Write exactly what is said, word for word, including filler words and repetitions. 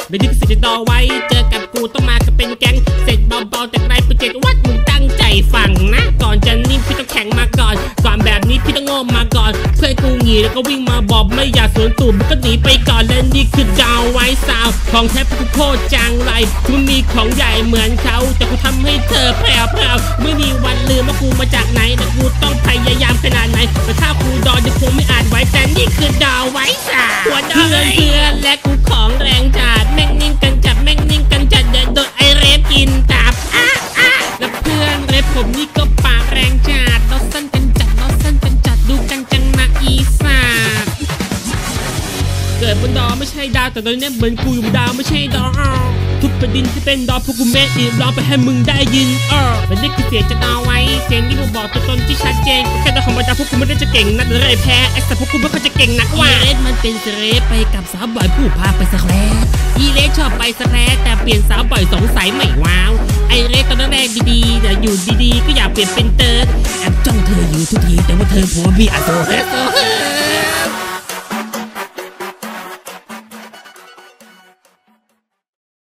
ไม่ได้เสียดอไว้เจอกับกูต้องมากับเป็นแก๊งเสร็จเบาๆแต่ไรประเจ็ดวัดมึงตั้งใจฟังนะก่อนจะนิ่มพี่ต้องแข็งมาก่อนก่อนแบบนี้พี่ต้องโง่มาก่อนเพื่อกูหงีแล้วก็วิ่งมาบอกไม่อยากสวนตูดมันก็หนีไปก่อนและนี่คือดาวไว้สาวของแท้กูโคตรจังไรกูมีของใหญ่เหมือนเขาแต่กูทำให้เธอแพรวๆไม่มีวันลืมว่ากูมาจากไหนแต่กูต้องพยายามขนาดไหนแต่ถ้ากูดอจะคงไม่อาจไว้แต่นี่คือดาวไว้สาวเพื่อนเพื่อนและกูของแรงจัดแม่งนิ่งกันจับแม่งนิ่งกันจัดเดินโดนไอเรฟกินตับอ่ะอ่ะแล้วเพื่อนเรฟผมนี่ก็ปากแรงจัดเราสั้นกันจัดเราสั้นกันจัดดูกันจังนะอีสานเกิดบนดอไม่ใช่ดาวแต่ตอนนี้เหมือนกูอยู่บนดาวไม่ใช่ดาวทุกประเด็นที่เป็นดอพวกกูเมอีร้องไปให้มึงได้ยินเออมันนี่คือเสียงจะดอไว้เสียงที่กูบอกตัวตนที่ชัดเจนแค่ดอของบรรดาพวกกูไม่ได้จะเก่งนักเลยแพ้ไอ้แต่พวกกูไม่ค่อยจะเก่งนักว่าเรสมันเป็นเสเรไปกับสาวบ่อยผู้พาไปสแครอีเรสชอบไปสแครแต่เปลี่ยนสาวบ่อยสงสัยไม่ว้าวไอเรสตอนแรกดีๆแต่อยู่ดีๆก็อยากเปลี่ยนเป็นเติร์ดแอบจ้องเธออยู่ทุกทีแต่ว่าเธอผัวพี่อาโซเฮโซ